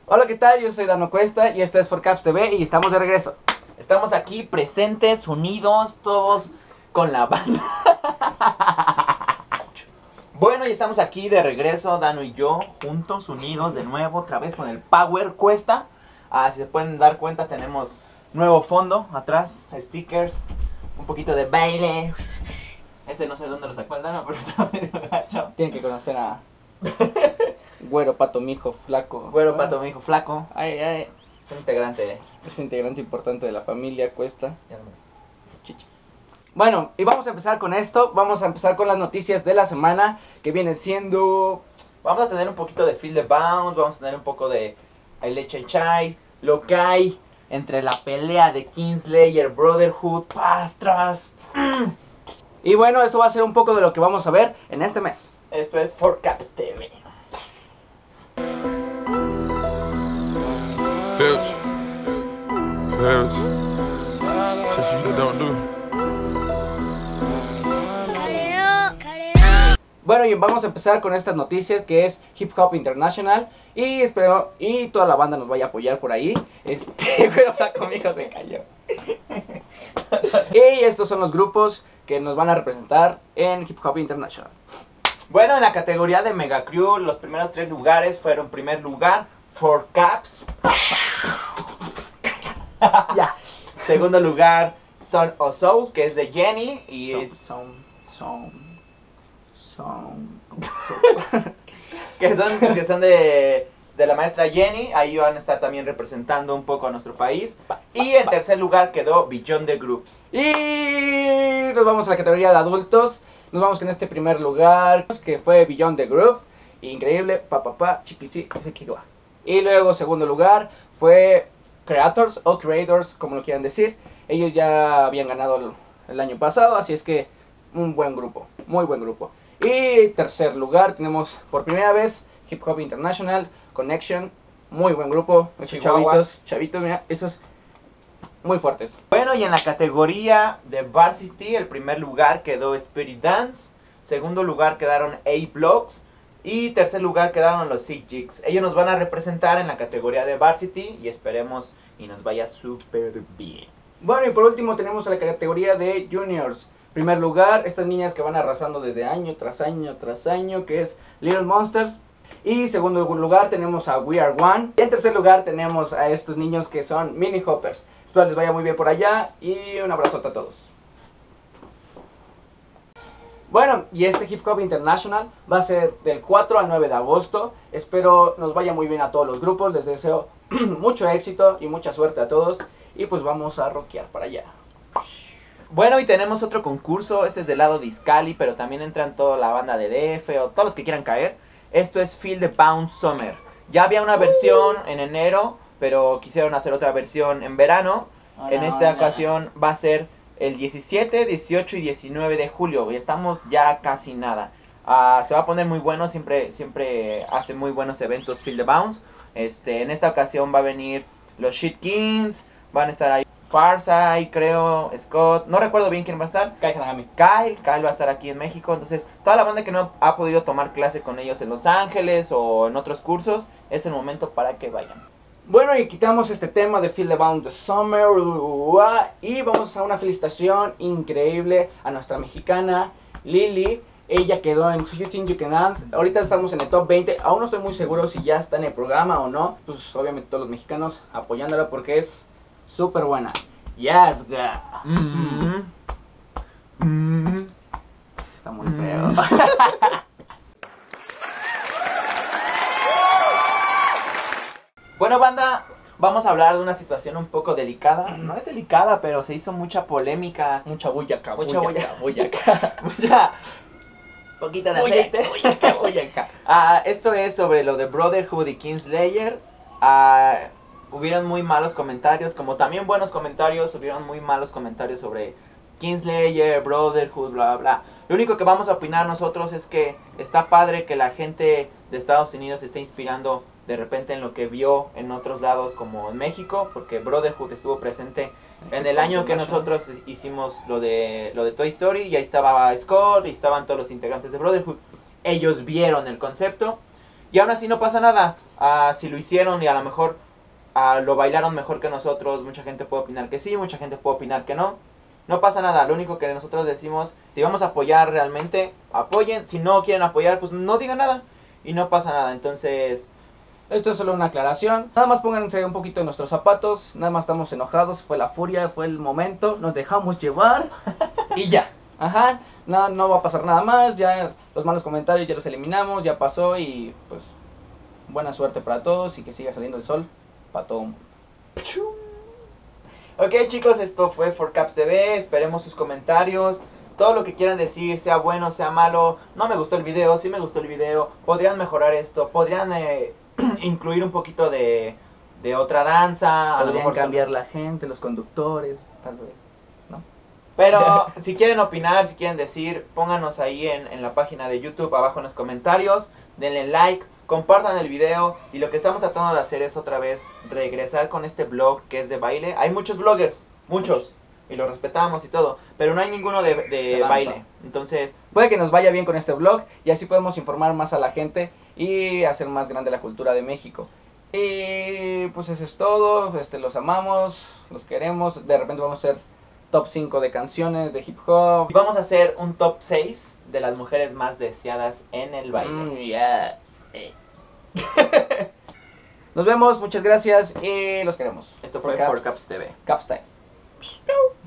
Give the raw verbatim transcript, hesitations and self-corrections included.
Hola, ¿qué tal? Yo soy Dano Cuesta y esto es For Caps T V y estamos de regreso. Estamos aquí presentes, unidos, todos con la banda. Bueno, y estamos aquí de regreso, Dano y yo, juntos, unidos de nuevo, otra vez con el Power Cuesta. Ah, si se pueden dar cuenta, tenemos nuevo fondo atrás, stickers, un poquito de baile. Este no sé dónde lo sacó el Dano, pero está medio gacho. Tienen que conocer a Güero Pato Mijo Flaco. Güero Pato, mi hijo flaco, Ay, ay, es integrante. es integrante importante de la familia Cuesta. Chichi. Bueno, y vamos a empezar con esto. Vamos a empezar con las noticias de la semana, que vienen siendo... Vamos a tener un poquito de Feel the Bounce, vamos a tener un poco de Aile Chai Chai, lo que hay entre la pelea de Kingslayer, Brotherhood, Past Trust. Mm. Y bueno, esto va a ser un poco de lo que vamos a ver en este mes. Esto es For Caps T V. Filch. Filch. Shit you just don't do. Bueno, y vamos a empezar con estas noticias, que es Hip Hop International. Y espero, y toda la banda nos vaya a apoyar por ahí. Este, pero Flaco Mijo se cayó. Y estos son los grupos que nos van a representar en Hip Hop International. Bueno, en la categoría de Mega Crew, los primeros tres lugares fueron: primer lugar, For Caps. Ya. Segundo lugar, Son of Soul, que es de Jenny. Y Son, son, son, son, que son, que son de, de la maestra Jenny. Ahí van a estar también representando un poco a nuestro país. Y en tercer lugar quedó Beyond the Group. Y nos vamos a la categoría de adultos. Nos vamos con este primer lugar, que fue Beyond the Groove. Increíble, pa pa pa, chiquichi, ese que va. Y luego segundo lugar fue Creators o Creators, como lo quieran decir. Ellos ya habían ganado el, el año pasado, así es que un buen grupo, muy buen grupo. Y tercer lugar tenemos por primera vez Hip Hop International, Connection, muy buen grupo. Esos Chihuahua. chavitos, chavitos, mira, esos muy fuertes. Bueno, y en la categoría de Varsity, el primer lugar quedó Spirit Dance. Segundo lugar quedaron A-Blocks. Y tercer lugar quedaron los Sick Jigs. Ellos nos van a representar en la categoría de Varsity y esperemos y nos vaya súper bien. Bueno, y por último tenemos a la categoría de Juniors. Primer lugar, estas niñas que van arrasando desde año tras año tras año, que es Little Monsters. Y segundo lugar tenemos a We Are One. Y en tercer lugar tenemos a estos niños que son Mini Hoppers. Espero les vaya muy bien por allá y un abrazote a todos. Bueno, y este Hip Hop International va a ser del cuatro al nueve de agosto. Espero nos vaya muy bien a todos los grupos. Les deseo mucho éxito y mucha suerte a todos. Y pues vamos a rockear para allá. Bueno, y tenemos otro concurso. Este es del lado de Iscali, pero también entran toda la banda de D F o todos los que quieran caer. Esto es Feel the Bounce Summer. Ya había una versión en enero, pero quisieron hacer otra versión en verano. En esta ocasión va a ser el diecisiete, dieciocho y diecinueve de julio. Y estamos ya casi nada. Uh, se va a poner muy bueno. Siempre, siempre hace muy buenos eventos Feel the Bounce. Este, en esta ocasión va a venir los Shit Kings. Van a estar ahí Farsai, creo, Scott. No recuerdo bien quién va a estar. Kai Hanagami. Kyle, Kyle va a estar aquí en México. Entonces, toda la banda que no ha podido tomar clase con ellos en Los Ángeles o en otros cursos, es el momento para que vayan. Bueno, y quitamos este tema de Feel the Bounce Summer. Y vamos a una felicitación increíble a nuestra mexicana Lili. Ella quedó en You Think You Can Dance. Ahorita estamos en el top veinte. Aún no estoy muy seguro si ya está en el programa o no. Pues obviamente todos los mexicanos apoyándola porque es súper buena. Yes, girl. Mm-hmm. Mm-hmm. Ese está muy feo. Bueno, banda, vamos a hablar de una situación un poco delicada. No es delicada, pero se hizo mucha polémica. Mucha bullaca, Mucha bullaca, bullaca. Mucha... Poquita de aceite. bullaca, bullaca. Ah, esto es sobre lo de Brotherhood y Kingslayer. Ah, hubieron muy malos comentarios, como también buenos comentarios. Hubieron muy malos comentarios sobre Kingslayer, Brotherhood, bla, bla, bla. Lo único que vamos a opinar nosotros es que está padre que la gente de Estados Unidos se esté inspirando de repente en lo que vio en otros lados como en México, porque Brotherhood estuvo presente en el año que nosotros hicimos lo de lo de Toy Story, y ahí estaba Scott y estaban todos los integrantes de Brotherhood. Ellos vieron el concepto Y aún así no pasa nada. Ah, si lo hicieron y a lo mejor ah, lo bailaron mejor que nosotros, mucha gente puede opinar que sí, mucha gente puede opinar que no. No pasa nada, lo único que nosotros decimos, si vamos a apoyar realmente, apoyen. Si no quieren apoyar, pues no digan nada. Y no pasa nada, entonces... Esto es solo una aclaración. Nada más pónganse un poquito en nuestros zapatos. Nada más estamos enojados. Fue la furia, fue el momento. Nos dejamos llevar. Y ya. Ajá. No, no va a pasar nada más. Ya los malos comentarios ya los eliminamos. Ya pasó. Y pues buena suerte para todos. Y que siga saliendo el sol para todo el mundo. Ok, chicos, esto fue For Caps T V. Esperemos sus comentarios. Todo lo que quieran decir, sea bueno, sea malo. No me gustó el video, sí me gustó el video. Podrían mejorar esto, podrían eh, incluir un poquito de, de otra danza. A lo Podrían mejor cambiar solo- la gente, los conductores, tal vez. ¿No? Pero si quieren opinar, si quieren decir, pónganos ahí en, en la página de YouTube, abajo en los comentarios. Denle like, compartan el video. Y lo que estamos tratando de hacer es otra vez regresar con este blog que es de baile. Hay muchos bloggers, muchos. Y lo respetamos y todo, pero no hay ninguno de, de De danza. baile. Entonces, Puede que nos vaya bien con este blog y así podemos informar más a la gente y hacer más grande la cultura de México. Y pues eso es todo, este, los amamos, los queremos, de repente vamos a hacer top cinco de canciones de hip hop. vamos a hacer un top seis de las mujeres más deseadas en el baile. Mm, yeah. Eh. Nos vemos, muchas gracias y los queremos. Esto fue For For Caps. Caps T V. Caps time.